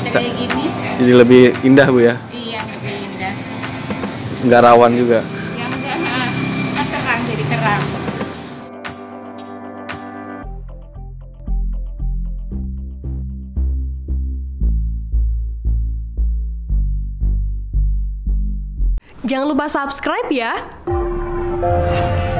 kayak gini. Jadi lebih indah Bu ya? Iya, lebih indah. Nggak rawan juga? Ya enggak, kan terang, jadi terang. Jangan lupa subscribe ya.